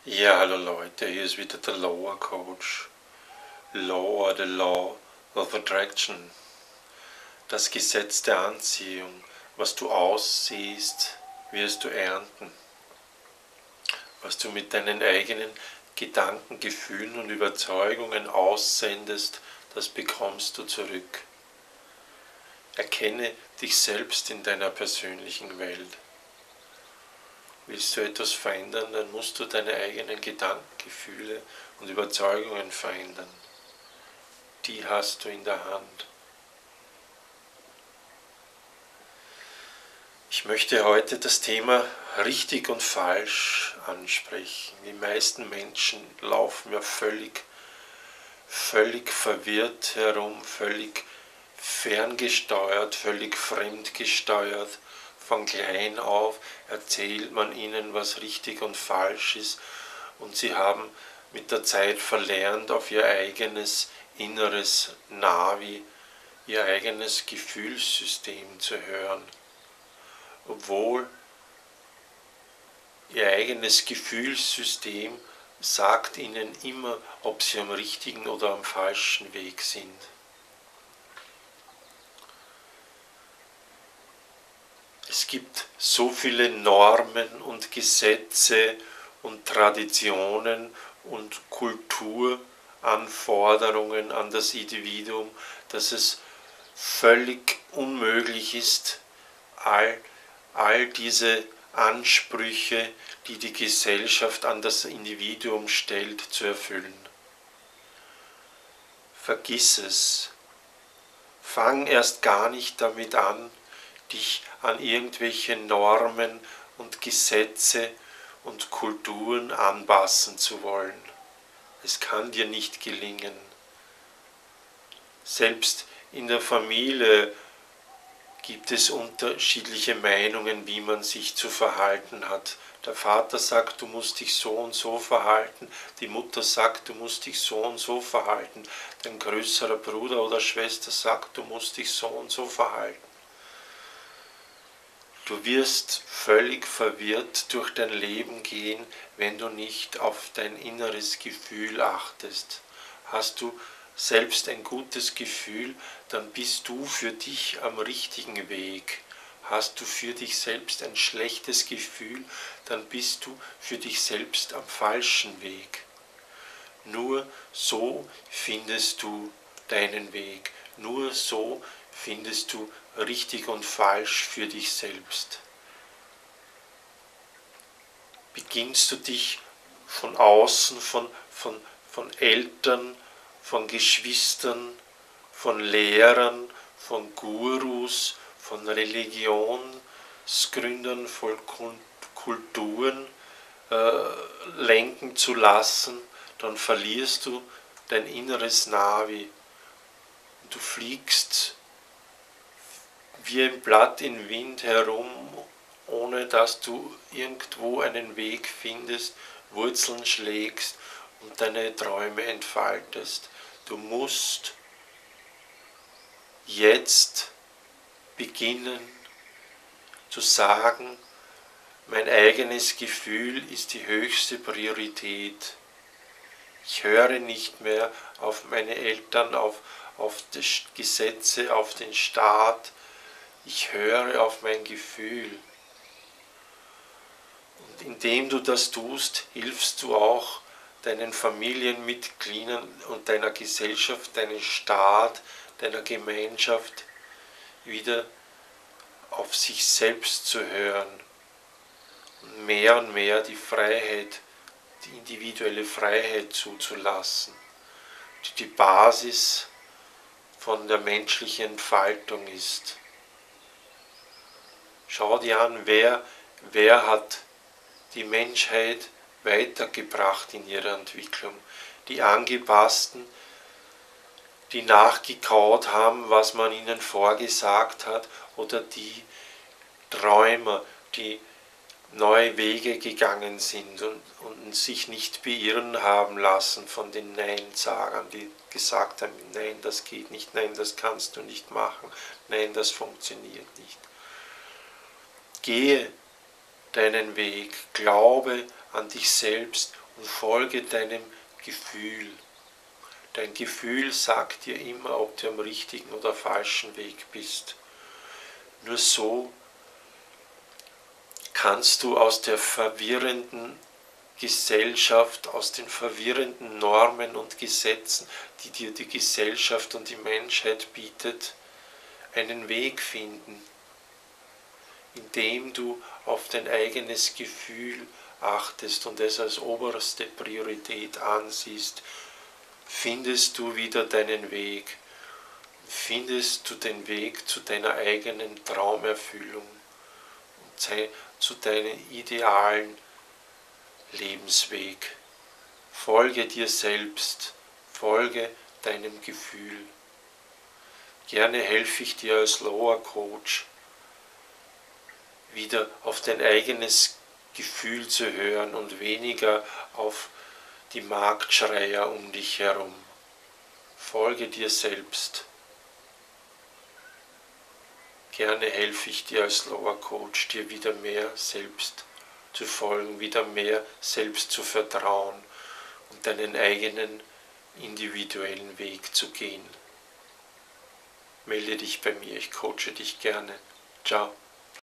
Ja, hallo Leute, hier ist wieder der Lower Coach. Law or the Law of Attraction. Das Gesetz der Anziehung. Was du aussiehst, wirst du ernten. Was du mit deinen eigenen Gedanken, Gefühlen und Überzeugungen aussendest, das bekommst du zurück. Erkenne dich selbst in deiner persönlichen Welt. Willst du etwas verändern, dann musst du deine eigenen Gedanken, Gefühle und Überzeugungen verändern. Die hast du in der Hand. Ich möchte heute das Thema richtig und falsch ansprechen. Die meisten Menschen laufen ja völlig verwirrt herum, völlig ferngesteuert, völlig fremdgesteuert. Von klein auf erzählt man ihnen, was richtig und falsch ist, und sie haben mit der Zeit verlernt, auf ihr eigenes inneres Navi, ihr eigenes Gefühlssystem zu hören. Obwohl ihr eigenes Gefühlssystem sagt ihnen immer, ob sie am richtigen oder am falschen Weg sind. Es gibt so viele Normen und Gesetze und Traditionen und Kulturanforderungen an das Individuum, dass es völlig unmöglich ist, all diese Ansprüche, die die Gesellschaft an das Individuum stellt, zu erfüllen. Vergiss es. Fang erst gar nicht damit an, dich an irgendwelche Normen und Gesetze und Kulturen anpassen zu wollen. Es kann dir nicht gelingen. Selbst in der Familie gibt es unterschiedliche Meinungen, wie man sich zu verhalten hat. Der Vater sagt, du musst dich so und so verhalten, die Mutter sagt, du musst dich so und so verhalten, dein größerer Bruder oder Schwester sagt, du musst dich so und so verhalten. Du wirst völlig verwirrt durch dein Leben gehen, wenn du nicht auf dein inneres Gefühl achtest. Hast du selbst ein gutes Gefühl, dann bist du für dich am richtigen Weg. Hast du für dich selbst ein schlechtes Gefühl, dann bist du für dich selbst am falschen Weg. Nur so findest du deinen Weg. Nur so findest du richtig und falsch für dich selbst. Beginnst du dich von außen, von Eltern, von Geschwistern, von Lehrern, von Gurus, von Religionsgründern, von Kulturen lenken zu lassen, dann verlierst du dein inneres Navi. Du fliegst wie ein Blatt im Wind herum, ohne dass du irgendwo einen Weg findest, Wurzeln schlägst und deine Träume entfaltest. Du musst jetzt beginnen zu sagen, mein eigenes Gefühl ist die höchste Priorität. Ich höre nicht mehr auf meine Eltern, auf die Gesetze, auf den Staat. Ich höre auf mein Gefühl. Und indem du das tust, hilfst du auch deinen Familienmitgliedern und deiner Gesellschaft, deinem Staat, deiner Gemeinschaft wieder auf sich selbst zu hören und mehr die Freiheit, die individuelle Freiheit zuzulassen, die die Basis von der menschlichen Entfaltung ist. Schau dir an, wer hat die Menschheit weitergebracht in ihrer Entwicklung. Die Angepassten, die nachgekaut haben, was man ihnen vorgesagt hat, oder die Träumer, die neue Wege gegangen sind und sich nicht beirren haben lassen von den Nein-Sagern, die gesagt haben, nein, das geht nicht, nein, das kannst du nicht machen, nein, das funktioniert nicht. Gehe deinen Weg, glaube an dich selbst und folge deinem Gefühl. Dein Gefühl sagt dir immer, ob du am richtigen oder falschen Weg bist. Nur so kannst du aus der verwirrenden Gesellschaft, aus den verwirrenden Normen und Gesetzen, die dir die Gesellschaft und die Menschheit bietet, einen Weg finden, indem du auf dein eigenes Gefühl achtest und es als oberste Priorität ansiehst, findest du wieder deinen Weg, findest du den Weg zu deiner eigenen Traumerfüllung und zu deinem idealen Lebensweg. Folge dir selbst, folge deinem Gefühl. Gerne helfe ich dir als Loa Coach, wieder auf dein eigenes Gefühl zu hören und weniger auf die Marktschreier um dich herum. Folge dir selbst. Gerne helfe ich dir als Loa Coach, dir wieder mehr selbst zu folgen, wieder mehr selbst zu vertrauen und deinen eigenen individuellen Weg zu gehen. Melde dich bei mir, ich coache dich gerne. Ciao.